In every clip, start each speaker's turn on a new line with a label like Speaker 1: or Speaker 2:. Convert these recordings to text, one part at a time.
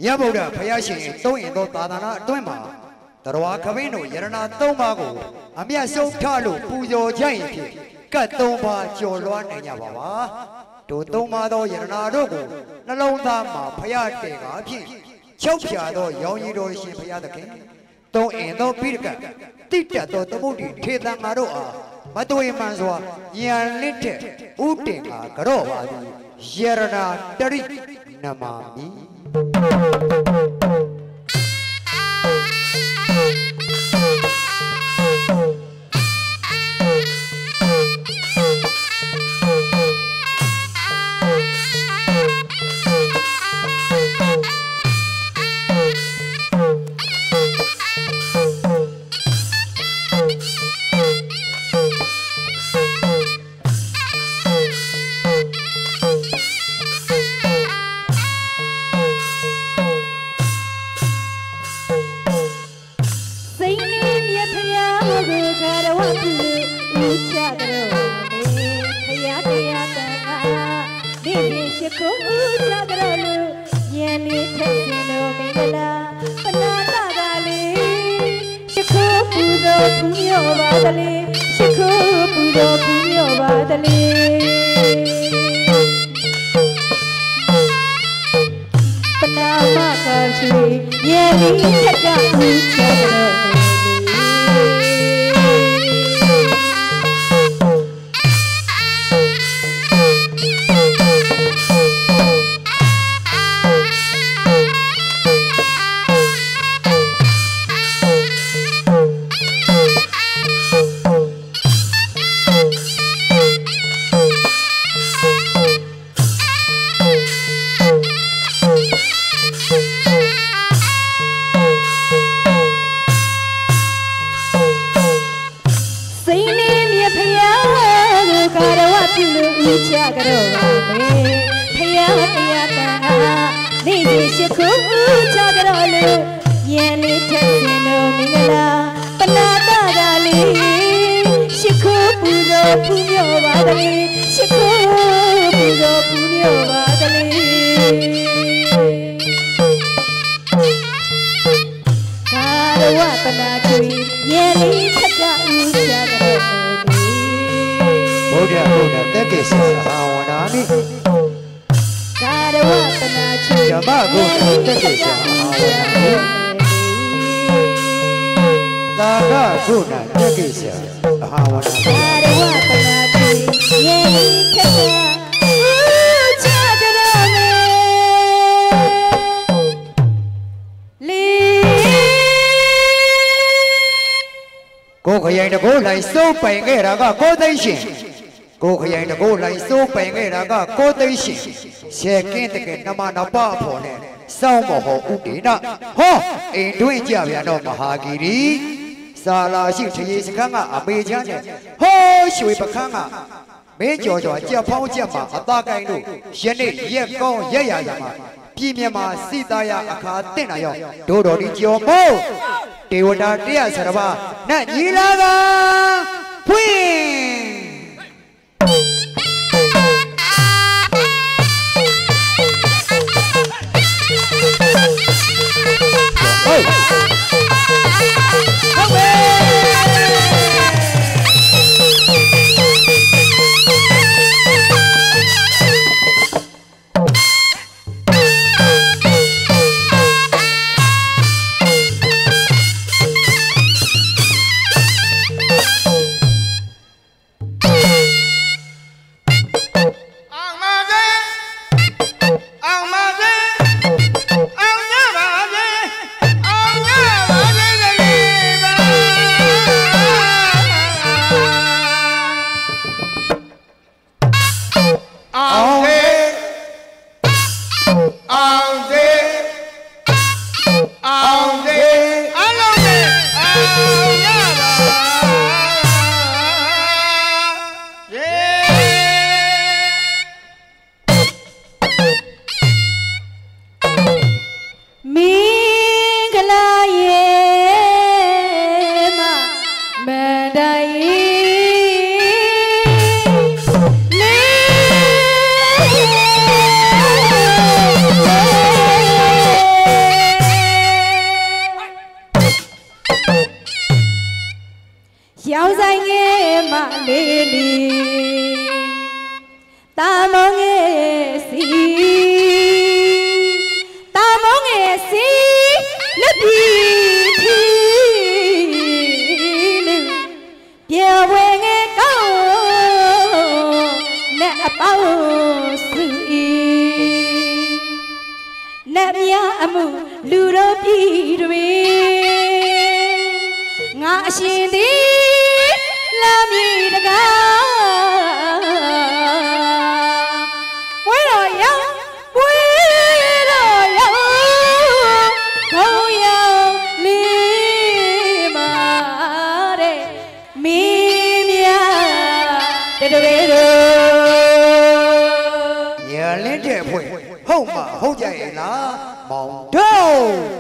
Speaker 1: ရဗုဒ္ဓဘုရားရှင်သုံးရင်သောသာသနာအတွင်းမှာတော်ခမင်းတို့ယရနာ၃ပါးကိုအမျက်ဆုံးထလို့ပူဇော်ကြရင်ဖြင့်ကတ်၃ပါးကျော်လွှားနိုင်ကြပါပါတို့၃ပါးသောယရနာတို့ကိုနှလုံးသားမှာဘုရားတည်ကားဖြင့်ချုပ်ဖြာသောရောင်ရည်တော်ရှင်ဘုရားသခင်သုံးအင်သောပိဋကတိတ္တသောသမုဒ္ဒိထေသံဃာတို့အားမတွေ့မှန်စွာဉာဏ်လင့်တဲ့ဥတင်ကကြော့ပါသည်ယရနာတရိနမာမိကိုခရိုင်တကိုးလိုက်စိုးပိုင်ခဲ့တာကကိုသိန်းရှင်ကိုခရိုင်တကိုးလိုက်စိုးပိုင်ခဲ့တာကကိုသိန်းရှင်ရှဲကင်းတကယ်နမနပအဖို့နဲ့စောင်းမဟုတ်ဥဒေနဟောအိမ်တွင်းကြပြန်တော့မဟာဂီရီစာလာရှိထရေစခန်းကအမေချမ်းနဲ့ဟောရွှေပခန်းကမင်းကြော်ကြော်ကြက်ဖောင်းကြက်မှာအသားကိုင်းတို့ယနေ့ရက်ကောင်းရက်ရရမှာပြည်မြန်မာစိသားရအခါတင့်တာရောက်ဒိုးတော်ဒီကြော်မို့တေဝတာတရားဆရပါနတ်ညီလာကဖွင့်
Speaker 2: Lily Tamongesi Lepi Pia Wenge Go Ne Apao Sui Namia Amu Luro Pidwe Nga Shindi Lami Daga Where are you? Where are you? Oh yeah, Lima de Mimia de
Speaker 1: Yeah, let it wait. Home, hold your mount down.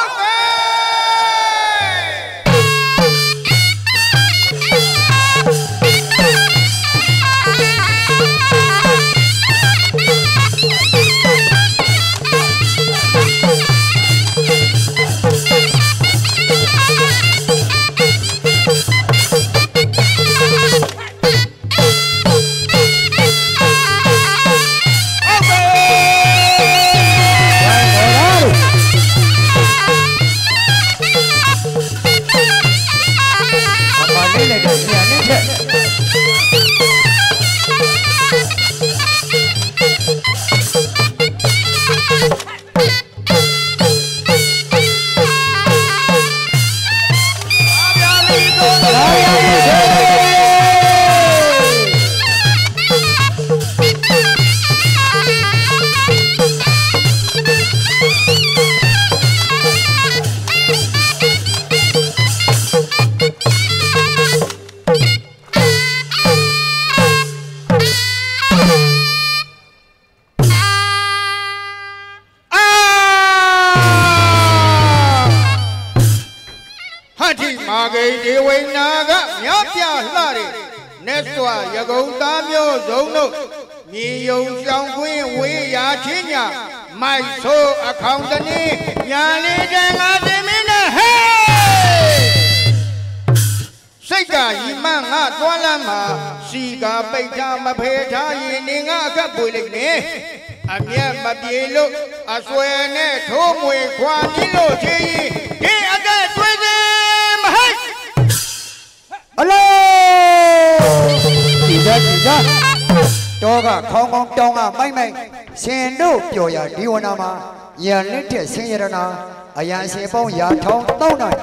Speaker 1: Doga, Kong Tonga, my Sendo, Pioya, Dionama, Yanite, Sierra, Ayanse, Ya Tong, Tona,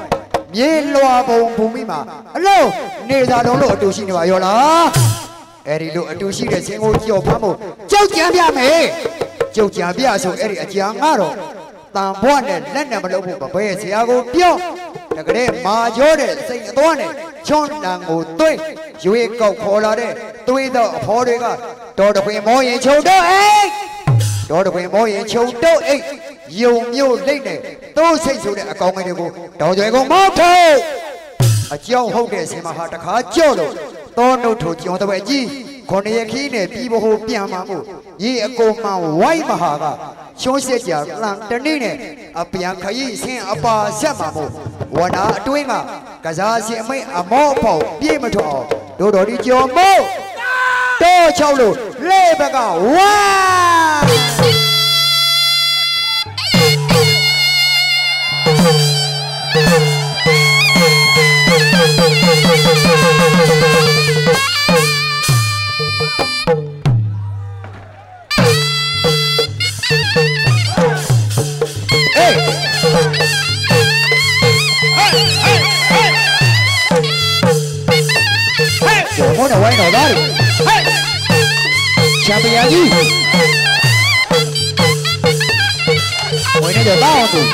Speaker 1: Yellow Bumima. Hello, Neza don't look to see Viola. Eddie look to see the single Joe Pamo. Joe Jambia, Joe Jambia, so Eddie at Yangaro. Tampuan and Lenamalo, Papa, Siago, Pio, the great Majore, Saint Antoine, John Nango, you go Colade, Tui the Horiga, Daughter Queen Moy Chodo, eh? Daughter Queen Moy Chodo, eh? You lady, those things you are going to go, don't you go moto? A Joe Hogan, Simahata, Jolo, don't know to John the Way. Koneyakine people who Piamamu, ye a go ma Waimahaga, Shoseja, Lantanine, a Piankai, Saint Apa Samamu, Wana Twinga, Kazazi, a mopo, Pimato, Dodo Mo, Do Cholo, Lebaga, wow! Món nào quay nào đây Champion gì Mày nó được bao rồi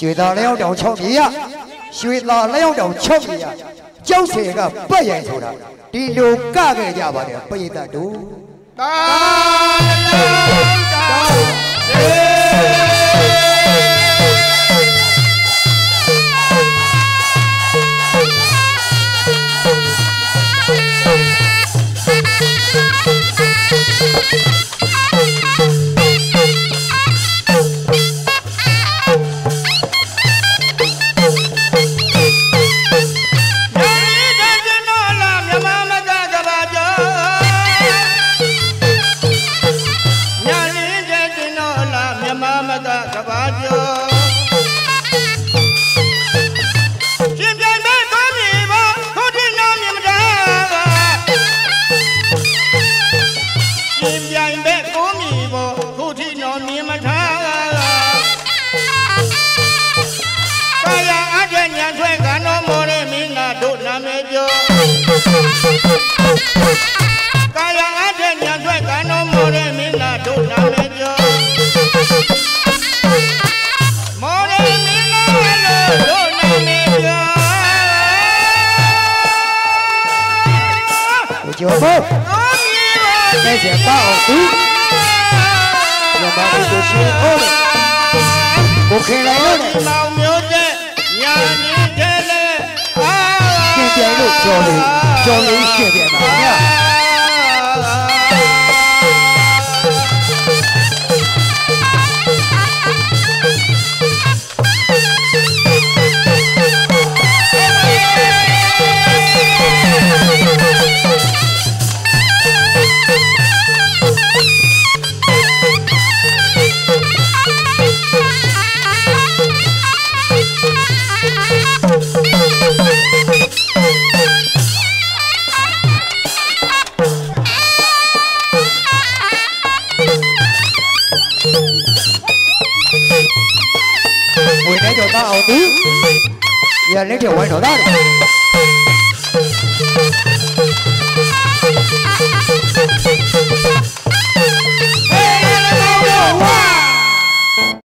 Speaker 1: ရွှေသားလျောင်းတောင်6မြေရရွှေသားလျောင်းတောင်6မြေရကျောက်စေကပတ်ရိုင်ဆိုတာဒီလိုကခဲ့ကြပါတယ်ပရိသတ်တို့
Speaker 3: တာ
Speaker 1: ကျော်မို့တဲ့ကျပါအောင်သူရမဘုသူချင်းဟောကိုခင်လိုက်လို့
Speaker 3: မောင်မျိုးတဲ့ညာနေတယ်လေ
Speaker 1: ရှင်ပြန်လို့ကြော်လေးရှင်ပြန်ပါဗျာဝင်နေတော့တာအောင်သူရလက်ထဲဝိုင်းတော့တာ